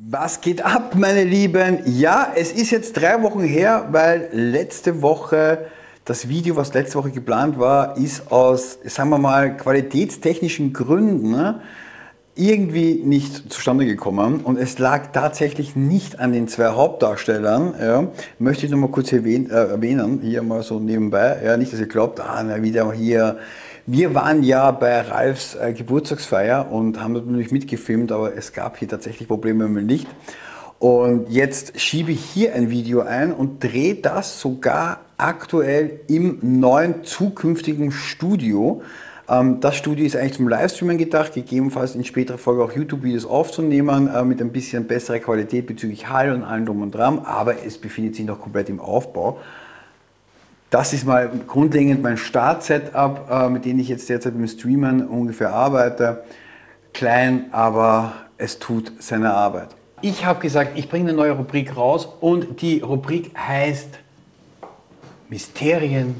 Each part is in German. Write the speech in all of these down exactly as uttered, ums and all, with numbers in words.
Was geht ab, meine Lieben? Ja, es ist jetzt drei Wochen her, weil letzte Woche das Video, was letzte Woche geplant war, ist aus, sagen wir mal, qualitätstechnischen Gründen irgendwie nicht zustande gekommen. Und es lag tatsächlich nicht an den zwei Hauptdarstellern. Ja. Möchte ich noch mal kurz erwähnen, äh, erwähnen, hier mal so nebenbei. Ja, nicht, dass ihr glaubt, ah, na, wieder hier. Wir waren ja bei Ralfs äh, Geburtstagsfeier und haben natürlich mitgefilmt, aber es gab hier tatsächlich Probleme mit dem Licht. Und jetzt schiebe ich hier ein Video ein und drehe das sogar aktuell im neuen zukünftigen Studio. Ähm, das Studio ist eigentlich zum Livestreamen gedacht, gegebenenfalls in späterer Folge auch YouTube-Videos aufzunehmen, äh, mit ein bisschen besserer Qualität bezüglich Hall und allem drum und dran, aber es befindet sich noch komplett im Aufbau. Das ist mal grundlegend mein Start-Setup, äh, mit dem ich jetzt derzeit beim Streamen ungefähr arbeite. Klein, aber es tut seine Arbeit. Ich habe gesagt, ich bringe eine neue Rubrik raus und die Rubrik heißt Mysterien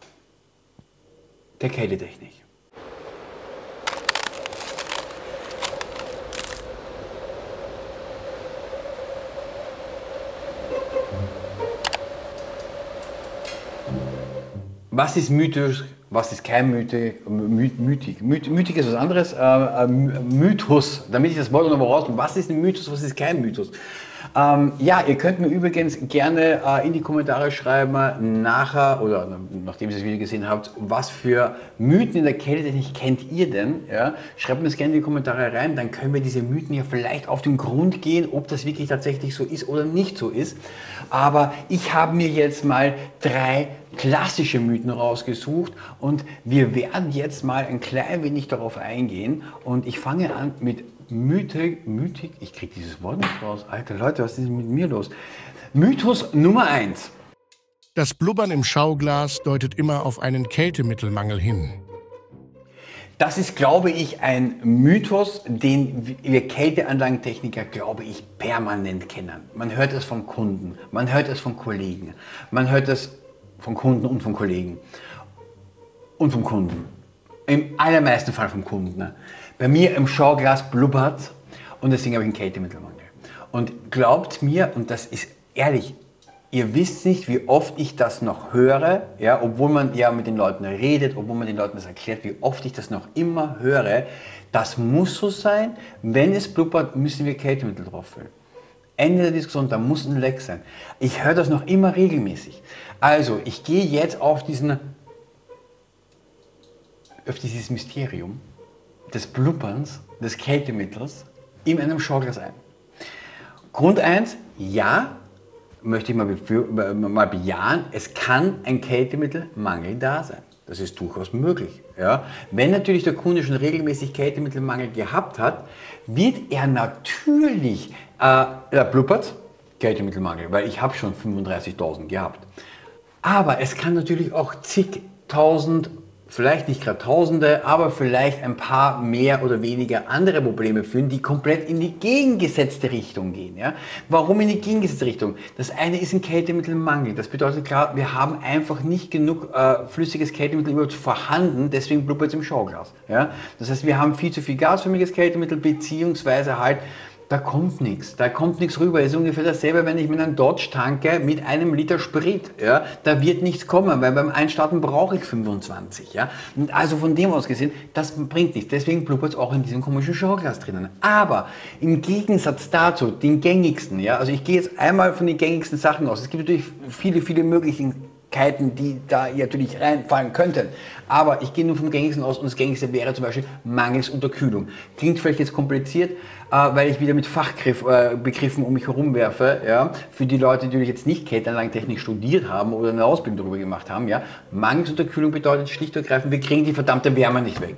der Kältetechnik. Was ist mythisch, was ist kein Mythi, my, mythik? Myth, mythik ist was anderes, äh, äh, Mythos, damit ich das Wort noch mal rauskomme. Was ist ein Mythos, was ist kein Mythos? Ähm, ja, ihr könnt mir übrigens gerne äh, in die Kommentare schreiben, nachher oder nachdem ihr das Video gesehen habt, was für Mythen in der Kältetechnik kennt ihr denn? Ja? Schreibt mir das gerne in die Kommentare rein, dann können wir diese Mythen ja vielleicht auf den Grund gehen, ob das wirklich tatsächlich so ist oder nicht so ist. Aber ich habe mir jetzt mal drei klassische Mythen rausgesucht und wir werden jetzt mal ein klein wenig darauf eingehen und ich fange an mit Mythik, Mythik, ich kriege dieses Wort nicht raus. Alter Leute, was ist denn mit mir los? Mythos Nummer eins. Das Blubbern im Schauglas deutet immer auf einen Kältemittelmangel hin. Das ist, glaube ich, ein Mythos, den wir Kälteanlagentechniker, glaube ich, permanent kennen. Man hört es von Kunden, man hört es von Kollegen, man hört es von Kunden und von Kollegen und vom Kunden. Im allermeisten Fall vom Kunden. Bei mir im Schauglas blubbert und deswegen habe ich einen Kältemittelmangel. Und glaubt mir, und das ist ehrlich, ihr wisst nicht, wie oft ich das noch höre, ja, obwohl man ja mit den Leuten redet, obwohl man den Leuten das erklärt, wie oft ich das noch immer höre. Das muss so sein, wenn es blubbert, müssen wir Kältemittel drauf füllen. Ende der Diskussion, da muss ein Leck sein. Ich höre das noch immer regelmäßig. Also, ich gehe jetzt auf diesen, auf dieses Mysterium des Blubberns, des Kältemittels in einem Schauglas ein. Grund eins, ja, möchte ich mal, mal bejahen, es kann ein Kältemittelmangel da sein. Das ist durchaus möglich. Ja. Wenn natürlich der Kunde schon regelmäßig Kältemittelmangel gehabt hat, wird er natürlich, äh, er blubbert, Kältemittelmangel, weil ich habe schon fünfunddreißigtausend gehabt. Aber es kann natürlich auch zigtausend, vielleicht nicht gerade Tausende, aber vielleicht ein paar mehr oder weniger andere Probleme führen, die komplett in die gegengesetzte Richtung gehen. Ja? Warum in die gegengesetzte Richtung? Das eine ist ein Kältemittelmangel. Das bedeutet klar, wir haben einfach nicht genug äh, flüssiges Kältemittel überhaupt vorhanden, deswegen blubbert es im Schauglas. Ja? Das heißt, wir haben viel zu viel gasförmiges Kältemittel, beziehungsweise halt da kommt nichts, da kommt nichts rüber. Das ist ungefähr dasselbe, wenn ich mit einem Dodge tanke mit einem Liter Sprit. Ja? Da wird nichts kommen, weil beim Einstarten brauche ich fünfundzwanzig. Ja? Und also von dem aus gesehen, das bringt nichts. Deswegen blubbert es auch in diesem komischen Schauglas drinnen. Aber im Gegensatz dazu, den gängigsten, ja? Also ich gehe jetzt einmal von den gängigsten Sachen aus. Es gibt natürlich viele, viele Möglichkeiten, die da natürlich reinfallen könnten. Aber ich gehe nur vom gängigsten aus und das gängigste wäre zum Beispiel mangels Unterkühlung. Klingt vielleicht jetzt kompliziert, äh, weil ich wieder mit Fachbegriffen äh, um mich herum werfe. Ja? Für die Leute, die jetzt nicht Kälteanlagentechnik studiert haben oder eine Ausbildung darüber gemacht haben. Ja? Mangels Unterkühlung bedeutet schlicht und ergreifend, wir kriegen die verdammte Wärme nicht weg.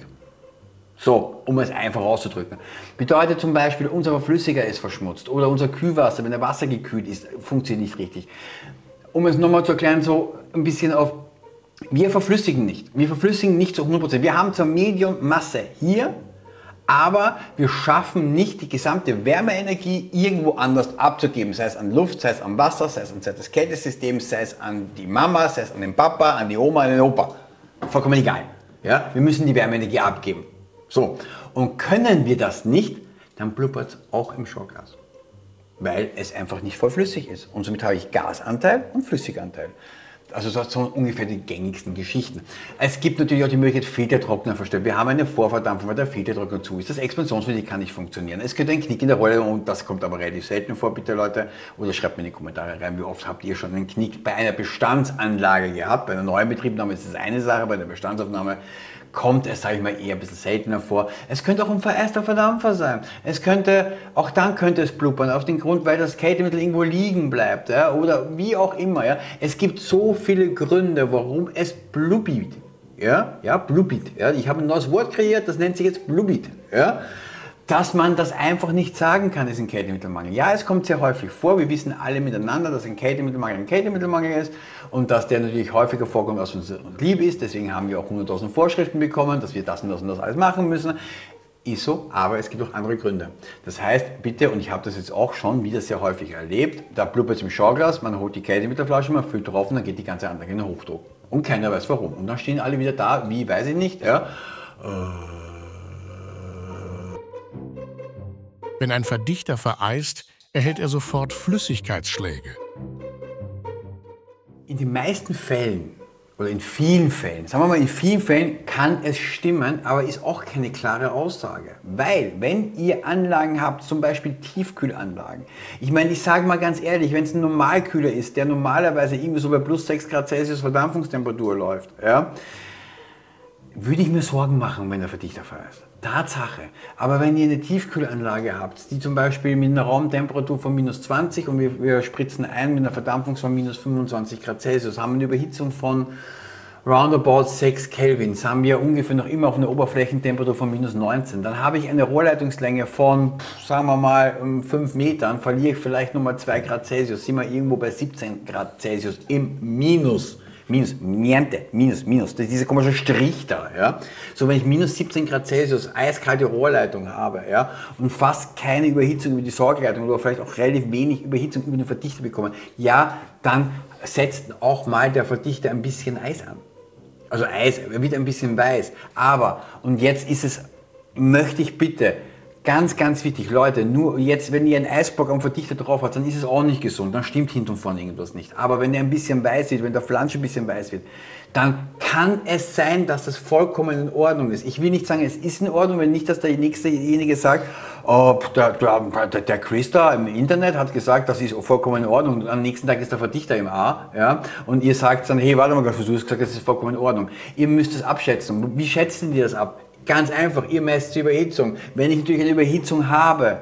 So, um es einfach auszudrücken. Bedeutet zum Beispiel, unser Verflüssiger ist verschmutzt oder unser Kühlwasser, wenn der Wasser gekühlt ist, funktioniert nicht richtig. Um es nochmal zu erklären, so ein bisschen auf, wir verflüssigen nicht. Wir verflüssigen nicht zu hundert Prozent. Wir haben zur Medium-Masse hier, aber wir schaffen nicht die gesamte Wärmeenergie irgendwo anders abzugeben. Sei es an Luft, sei es am Wasser, sei es an des Kältesystems, sei es an die Mama, sei es an den Papa, an die Oma, an den Opa. Vollkommen egal. Ja? Wir müssen die Wärmeenergie abgeben. So, und können wir das nicht, dann blubbert es auch im Schauglas. weil es einfach nicht voll flüssig ist. Und somit habe ich Gasanteil und Flüssiganteil. Also das sind ungefähr die gängigsten Geschichten. Es gibt natürlich auch die Möglichkeit, Filtertrockner verstellen. Wir haben eine Vorverdampfung, weil der Filtertrockner zu ist. Das Expansionsventil kann nicht funktionieren. Es könnte ein Knick in der Rolle und das kommt aber relativ selten vor, bitte Leute. Oder schreibt mir in die Kommentare rein, wie oft habt ihr schon einen Knick bei einer Bestandsanlage gehabt. Bei einer neuen Betriebnahme ist das eine Sache, bei der Bestandsaufnahme kommt es, sage ich mal, eher ein bisschen seltener vor. Es könnte auch ein vereister Verdampfer sein. Es könnte, auch dann könnte es blubbern, auf den Grund, weil das Kältemittel irgendwo liegen bleibt, ja, oder wie auch immer. Ja. Es gibt so viele Gründe, warum es blubbit. Ja, ja, blubbit. Ja. Ich habe ein neues Wort kreiert, das nennt sich jetzt blubbit. Ja. Dass man das einfach nicht sagen kann, ist ein Kältemittelmangel. Ja, es kommt sehr häufig vor. Wir wissen alle miteinander, dass ein Kältemittelmangel ein Kältemittelmangel ist und dass der natürlich häufiger vorkommt, als uns lieb ist. Deswegen haben wir auch hunderttausend Vorschriften bekommen, dass wir das und das und das alles machen müssen. Ist so, aber es gibt auch andere Gründe. Das heißt, bitte, und ich habe das jetzt auch schon wieder sehr häufig erlebt, da blubbert es im Schauglas, man holt die Kältemittelflasche, man füllt drauf und dann geht die ganze Anlage in den Hochdruck. Und keiner weiß warum. Und dann stehen alle wieder da, wie, weiß ich nicht. Ja. Wenn ein Verdichter vereist, erhält er sofort Flüssigkeitsschläge. In den meisten Fällen, oder in vielen Fällen, sagen wir mal in vielen Fällen kann es stimmen, aber ist auch keine klare Aussage. Weil, wenn ihr Anlagen habt, zum Beispiel Tiefkühlanlagen, ich meine, ich sage mal ganz ehrlich, wenn es ein Normalkühler ist, der normalerweise irgendwie so bei plus sechs Grad Celsius Verdampfungstemperatur läuft, ja, würde ich mir Sorgen machen, wenn der Verdichter vereist. Tatsache. Aber wenn ihr eine Tiefkühlanlage habt, die zum Beispiel mit einer Raumtemperatur von minus zwanzig und wir, wir spritzen ein mit einer Verdampfung von minus fünfundzwanzig Grad Celsius, haben eine Überhitzung von roundabout sechs Kelvin, haben wir ungefähr noch immer auf einer Oberflächentemperatur von minus neunzehn. Dann habe ich eine Rohrleitungslänge von, sagen wir mal, fünf Metern, verliere ich vielleicht nochmal zwei Grad Celsius, sind wir irgendwo bei siebzehn Grad Celsius im Minus. Minus, niente, minus, minus, das ist dieser komische Strich da, ja. So, wenn ich minus siebzehn Grad Celsius eiskalte Rohrleitung habe, ja, und fast keine Überhitzung über die Sorgleitung oder vielleicht auch relativ wenig Überhitzung über den Verdichter bekomme, ja, dann setzt auch mal der Verdichter ein bisschen Eis an. Also Eis, er wird ein bisschen weiß. Aber, und jetzt ist es, möchte ich bitte, ganz, ganz wichtig, Leute, nur jetzt, wenn ihr einen Eisblock am Verdichter drauf habt, dann ist es auch nicht gesund, dann stimmt hinten und vorne irgendwas nicht. Aber wenn der ein bisschen weiß wird, wenn der Flansch ein bisschen weiß wird, dann kann es sein, dass das vollkommen in Ordnung ist. Ich will nicht sagen, es ist in Ordnung, wenn nicht, dass der nächstejenige sagt, oh, der, der, der Chris da im Internet hat gesagt, das ist vollkommen in Ordnung und am nächsten Tag ist der Verdichter im A, ja, und ihr sagt dann, hey, warte mal, du hast gesagt, das ist vollkommen in Ordnung. Ihr müsst es abschätzen. Wie schätzen die das ab? Ganz einfach, ihr messt die Überhitzung. Wenn ich natürlich eine Überhitzung habe,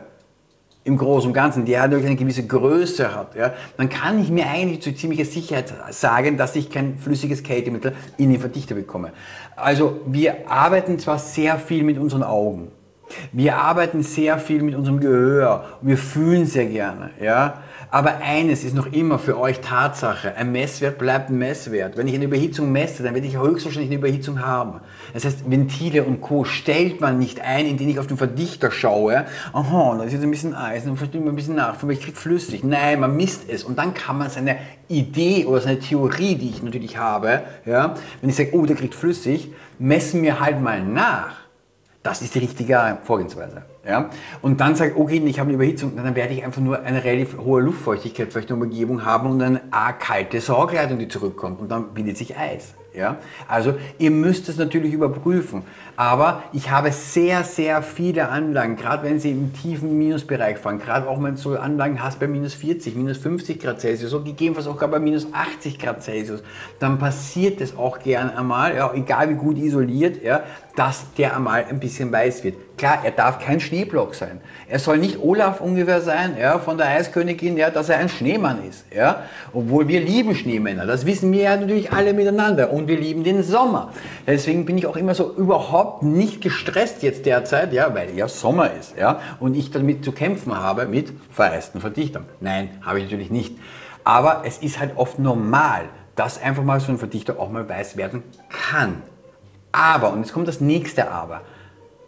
im Großen und Ganzen, die natürlich eine gewisse Größe hat, ja, dann kann ich mir eigentlich zu ziemlicher Sicherheit sagen, dass ich kein flüssiges Kältemittel in den Verdichter bekomme. Also wir arbeiten zwar sehr viel mit unseren Augen, wir arbeiten sehr viel mit unserem Gehör, wir fühlen sehr gerne, ja. Aber eines ist noch immer für euch Tatsache, ein Messwert bleibt ein Messwert. Wenn ich eine Überhitzung messe, dann werde ich höchstwahrscheinlich eine Überhitzung haben. Das heißt, Ventile und Co. stellt man nicht ein, indem ich auf den Verdichter schaue. Aha, da ist jetzt ein bisschen Eis, dann verstehe ich mal ein bisschen nach, ich kriege flüssig. Nein, man misst es und dann kann man seine Idee oder seine Theorie, die ich natürlich habe, ja, wenn ich sage, oh, der kriegt flüssig, messen wir halt mal nach. Das ist die richtige Vorgehensweise. Ja? Und dann sage ich, okay, ich habe eine Überhitzung, dann werde ich einfach nur eine relativ hohe Luftfeuchtigkeit vielleicht in der Umgebung haben und eine A, kalte Sorgleitung, die zurückkommt und dann bildet sich Eis. Ja? Also ihr müsst es natürlich überprüfen, aber ich habe sehr, sehr viele Anlagen, gerade wenn sie im tiefen Minusbereich fahren, gerade auch wenn du so Anlagen hast bei minus vierzig, minus fünfzig Grad Celsius, so gegebenenfalls auch gerade bei minus achtzig Grad Celsius, dann passiert es auch gern einmal, ja, egal wie gut isoliert, ja, dass der einmal ein bisschen weiß wird. Klar, er darf kein Schneeblock sein. Er soll nicht Olaf ungefähr sein, ja, von der Eiskönigin, ja, dass er ein Schneemann ist. Ja. Obwohl wir lieben Schneemänner, das wissen wir ja natürlich alle miteinander und wir lieben den Sommer. Deswegen bin ich auch immer so überhaupt nicht gestresst jetzt derzeit, ja, weil ja Sommer ist, ja, und ich damit zu kämpfen habe mit vereisten Verdichtern. Nein, habe ich natürlich nicht. Aber es ist halt oft normal, dass einfach mal so ein Verdichter auch mal weiß werden kann. Aber, und jetzt kommt das nächste Aber,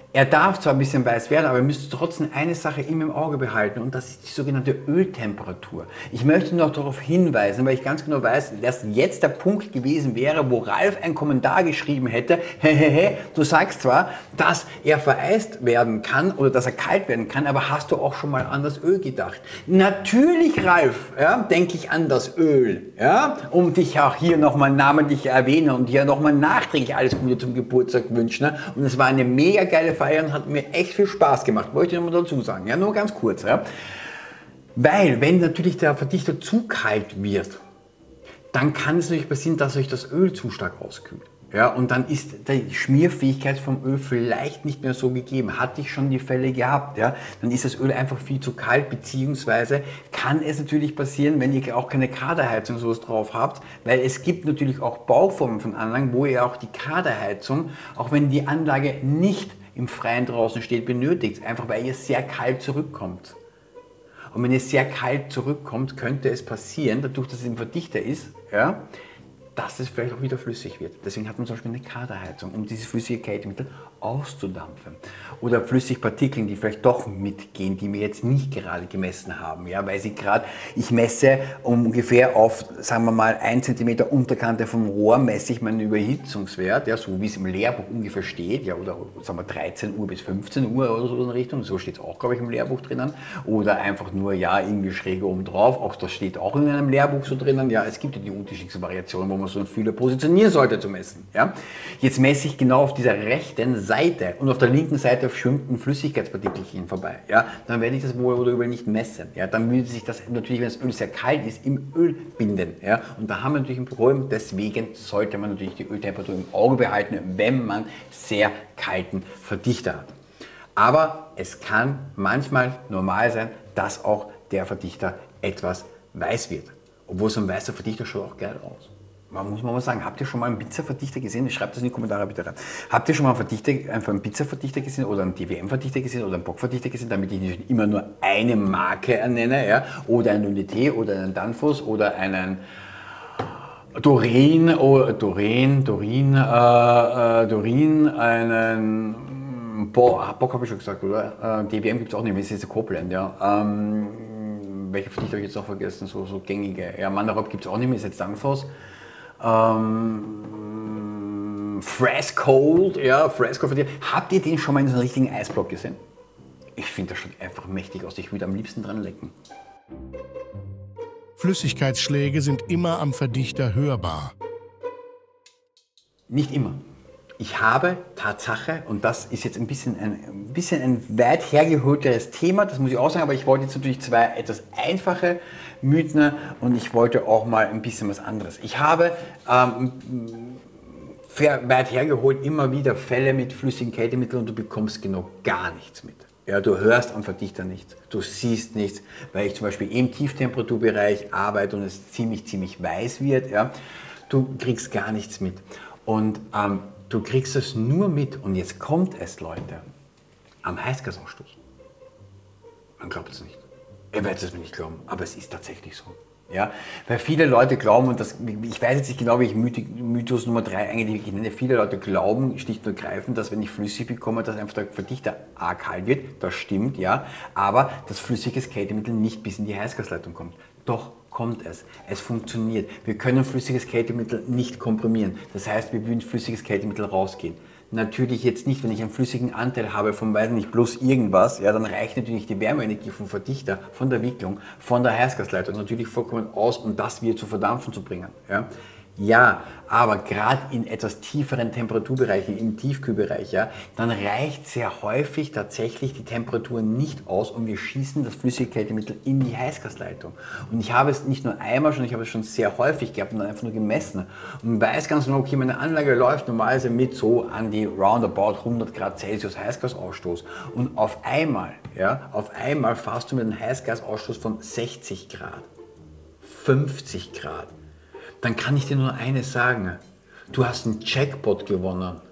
Er darf zwar ein bisschen weiß werden, aber ihr müsst trotzdem eine Sache immer im Auge behalten und das ist die sogenannte Öltemperatur. Ich möchte noch darauf hinweisen, weil ich ganz genau weiß, dass jetzt der Punkt gewesen wäre, wo Ralf einen Kommentar geschrieben hätte, hehehe, du sagst zwar, dass er vereist werden kann oder dass er kalt werden kann, aber hast du auch schon mal an das Öl gedacht? Natürlich, Ralf, ja, denke ich an das Öl, ja, um dich auch hier nochmal namentlich erwähnen und dir nochmal nachträglich alles Gute zum Geburtstag wünschen. Ne? Und es war eine mega geile Feiern, hat mir echt viel Spaß gemacht, wollte ich nochmal dazu sagen, ja, nur ganz kurz. Ja. Weil, wenn natürlich der Verdichter zu kalt wird, dann kann es natürlich passieren, dass euch das Öl zu stark auskühlt. Ja, und dann ist die Schmierfähigkeit vom Öl vielleicht nicht mehr so gegeben. Hatte ich schon die Fälle gehabt, ja, dann ist das Öl einfach viel zu kalt, beziehungsweise kann es natürlich passieren, wenn ihr auch keine Kaderheizung so drauf habt, weil es gibt natürlich auch Bauformen von Anlagen, wo ihr auch die Kaderheizung, auch wenn die Anlage nicht im Freien draußen steht, benötigt, einfach weil ihr sehr kalt zurückkommt. Und wenn ihr sehr kalt zurückkommt, könnte es passieren, dadurch, dass es im Verdichter ist, ja, dass es vielleicht auch wieder flüssig wird. Deswegen hat man zum Beispiel eine Kaderheizung, um dieses flüssige Kältemittel auszudampfen. Oder Flüssigpartikeln, die vielleicht doch mitgehen, die wir jetzt nicht gerade gemessen haben. Ja, weil sie gerade, ich messe ungefähr auf, sagen wir mal, ein Zentimeter Unterkante vom Rohr, messe ich meinen Überhitzungswert, ja, so wie es im Lehrbuch ungefähr steht, ja, oder sagen wir dreizehn Uhr bis fünfzehn Uhr oder so in der Richtung, so steht es auch, glaube ich, im Lehrbuch drinnen. Oder einfach nur, ja, irgendwie schräg oben drauf, auch das steht auch in einem Lehrbuch so drinnen. Ja, es gibt ja die unterschiedlichsten Variationen, wo man so einen Fühler positionieren sollte zu messen. Ja. Jetzt messe ich genau auf dieser rechten Seite und auf der linken Seite schwimmt ein Flüssigkeitspartikelchen vorbei. Ja. Dann werde ich das wohl oder übel nicht messen. Ja. Dann würde sich das natürlich, wenn das Öl sehr kalt ist, im Öl binden. Ja. Und da haben wir natürlich ein Problem, deswegen sollte man natürlich die Öltemperatur im Auge behalten, wenn man sehr kalten Verdichter hat. Aber es kann manchmal normal sein, dass auch der Verdichter etwas weiß wird. Obwohl so ein weißer Verdichter schaut auch geil aus. Man muss mal sagen, habt ihr schon mal einen Pizzaverdichter gesehen? Schreibt das in die Kommentare bitte rein. Habt ihr schon mal einen, Verdichter, einfach einen Pizzaverdichter gesehen oder einen D W M-Verdichter gesehen oder einen Bockverdichter gesehen, damit ich nicht immer nur eine Marke ernenne, ja? Oder einen Unité oder einen Danfoss oder einen Dorin, oh, Dorin, Dorin, äh, äh, Dorin, einen Boah, Bock habe ich schon gesagt, oder? Äh, D W M gibt es auch nicht, das ist Copeland, ja. Ähm, welche Verdichter habe ich jetzt noch vergessen? So, so gängige. Ja, Mandarop gibt es auch nicht mehr, ist jetzt Danfoss. Ähm, Frescold, ja, Frescold. Habt ihr den schon mal in so einem richtigen Eisblock gesehen? Ich finde, das schaut einfach mächtig aus. Ich würde am liebsten dran lecken. Flüssigkeitsschläge sind immer am Verdichter hörbar. Nicht immer. Ich habe Tatsache, und das ist jetzt ein bisschen ein, ein bisschen ein weit hergeholteres Thema, das muss ich auch sagen, aber ich wollte jetzt natürlich zwei etwas einfache Mythen und ich wollte auch mal ein bisschen was anderes. Ich habe ähm, weit hergeholt immer wieder Fälle mit flüssigen Kältemitteln und du bekommst genau gar nichts mit. Ja, du hörst am Verdichter nichts, du siehst nichts, weil ich zum Beispiel im Tieftemperaturbereich arbeite und es ziemlich, ziemlich weiß wird. Ja, du kriegst gar nichts mit. Und ähm, du kriegst es nur mit, und jetzt kommt es, Leute, am Heißgasausstoß. Man glaubt es nicht. Ihr werdet es mir nicht glauben, aber es ist tatsächlich so. Ja? Weil viele Leute glauben, und das, ich weiß jetzt nicht genau, wie ich Mythos Nummer drei eigentlich nenne, viele Leute glauben schlicht und ergreifend, dass wenn ich flüssig bekomme, dass einfach der Verdichter arg kalt wird. Das stimmt, ja, aber dass flüssiges Kältemittel nicht bis in die Heißgasleitung kommt. Doch kommt es. Es funktioniert. Wir können flüssiges Kältemittel nicht komprimieren. Das heißt, wir würden flüssiges Kältemittel rausgehen. Natürlich jetzt nicht, wenn ich einen flüssigen Anteil habe von, weiß nicht, bloß irgendwas, ja, dann reicht natürlich die Wärmeenergie vom Verdichter, von der Wicklung, von der Heißgasleitung natürlich vollkommen aus, um das wieder zu verdampfen zu bringen. Ja. Ja, aber gerade in etwas tieferen Temperaturbereichen, im Tiefkühlbereich, ja, dann reicht sehr häufig tatsächlich die Temperatur nicht aus und wir schießen das flüssige Kältemittel in die Heißgasleitung. Und ich habe es nicht nur einmal schon, ich habe es schon sehr häufig gehabt und dann einfach nur gemessen und weiß ganz genau, okay, meine Anlage läuft normalerweise mit so an die roundabout hundert Grad Celsius Heißgasausstoß und auf einmal, ja, auf einmal fährst du mit einem Heißgasausstoß von sechzig Grad, fünfzig Grad. Dann kann ich dir nur eines sagen, du hast einen Jackpot gewonnen,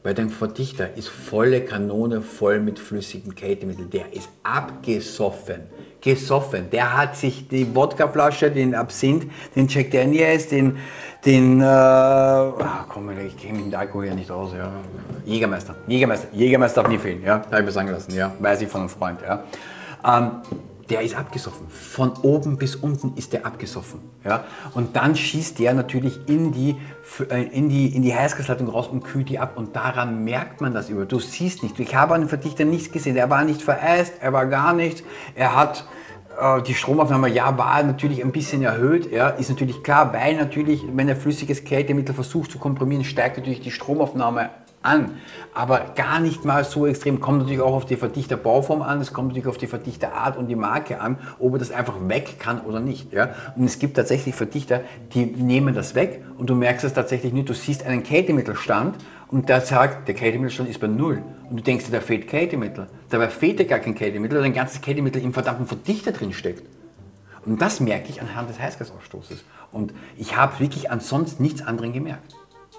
Weil dein Verdichter ist volle Kanone voll mit flüssigem Kältemittel. Der ist abgesoffen. Gesoffen. Der hat sich die Wodkaflasche, den Absinth, den Jack Daniels, den, den, äh, ach, komm, ich kenne mich mit Alkohol ja nicht aus, ja. Jägermeister. Jägermeister. Jägermeister darf nie fehlen, ja. Habe ich mir sagen lassen, ja. Weiß ich von einem Freund, ja. Ähm, Der ist abgesoffen. Von oben bis unten ist der abgesoffen. Ja? Und dann schießt der natürlich in die, in die, in die Heißgasleitung raus und kühlt die ab. Und daran merkt man das über. Du siehst nicht. Ich habe an dem Verdichter nichts gesehen. Er war nicht vereist, er war gar nichts. Er hat äh, die Stromaufnahme, ja, war natürlich ein bisschen erhöht. Ja? Ist natürlich klar, weil natürlich, wenn er flüssiges Kältemittel versucht zu komprimieren, steigt natürlich die Stromaufnahme an, aber gar nicht mal so extrem. Kommt natürlich auch auf die Verdichterbauform an, es kommt natürlich auf die Verdichterart und die Marke an, ob er das einfach weg kann oder nicht. Ja? Und es gibt tatsächlich Verdichter, die nehmen das weg und du merkst es tatsächlich nicht. Du siehst einen Kältemittelstand und der sagt, der Kältemittelstand ist bei null und du denkst dir, da fehlt Kältemittel. Dabei fehlt dir gar kein Kältemittel, weil ein ganzes Kältemittel im verdammten Verdichter drin steckt. Und das merke ich anhand des Heißgasausstoßes. Und ich habe wirklich ansonsten nichts anderes gemerkt.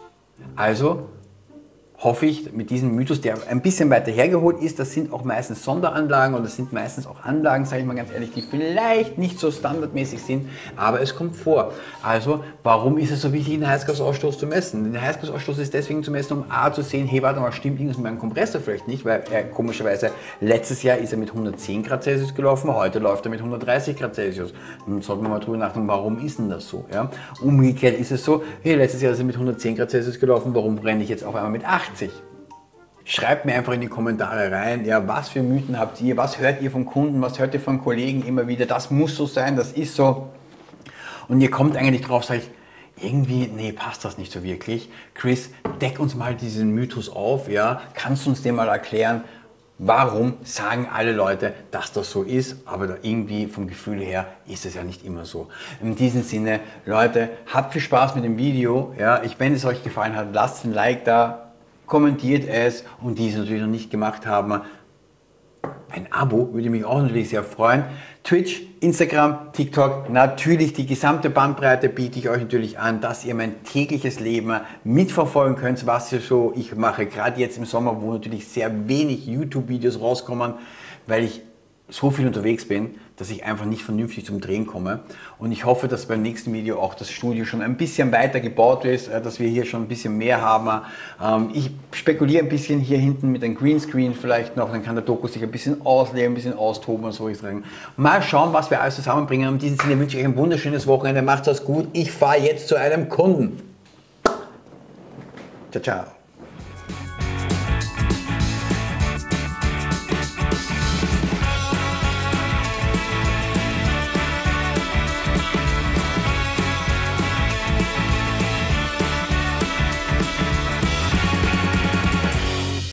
Also hoffe ich, mit diesem Mythos, der ein bisschen weiter hergeholt ist, das sind auch meistens Sonderanlagen und das sind meistens auch Anlagen, sage ich mal ganz ehrlich, die vielleicht nicht so standardmäßig sind, aber es kommt vor. Also, warum ist es so wichtig, den Heißgasausstoß zu messen? Den Heißgasausstoß ist deswegen zu messen, um A zu sehen, hey, warte mal, stimmt irgendwas mit meinem Kompressor vielleicht nicht, weil er komischerweise, letztes Jahr ist er mit hundertzehn Grad Celsius gelaufen, heute läuft er mit hundertdreißig Grad Celsius. Dann sollten wir mal drüber nachdenken, warum ist denn das so? Ja? Umgekehrt ist es so, hey, letztes Jahr ist er mit hundertzehn Grad Celsius gelaufen, warum brenne ich jetzt auf einmal mit achtzig? Schreibt mir einfach in die Kommentare rein, ja, was für Mythen habt ihr, was hört ihr von Kunden, was hört ihr von Kollegen immer wieder, das muss so sein, das ist so. Und ihr kommt eigentlich drauf, sage ich, irgendwie, nee, passt das nicht so wirklich. Chris, deck uns mal diesen Mythos auf, ja, kannst du uns den mal erklären, warum sagen alle Leute, dass das so ist, aber da irgendwie vom Gefühl her ist es ja nicht immer so. In diesem Sinne, Leute, habt viel Spaß mit dem Video. Ja, ich, wenn es euch gefallen hat, lasst ein Like da, kommentiert es und die es natürlich noch nicht gemacht haben, ein Abo würde mich auch natürlich sehr freuen. Twitch, Instagram, TikTok, natürlich die gesamte Bandbreite biete ich euch natürlich an, dass ihr mein tägliches Leben mitverfolgen könnt, was ich so ich mache, gerade jetzt im Sommer, wo natürlich sehr wenig YouTube-Videos rauskommen, weil ich so viel unterwegs bin, dass ich einfach nicht vernünftig zum Drehen komme. Und ich hoffe, dass beim nächsten Video auch das Studio schon ein bisschen weiter gebaut ist, dass wir hier schon ein bisschen mehr haben. Ich spekuliere ein bisschen hier hinten mit einem Greenscreen vielleicht noch, dann kann der Doku sich ein bisschen ausleben, ein bisschen austoben und so. Ich sagen. Mal schauen, was wir alles zusammenbringen. In diesem Sinne wünsche ich euch ein wunderschönes Wochenende. Macht's was gut. Ich fahre jetzt zu einem Kunden. Ciao, ciao.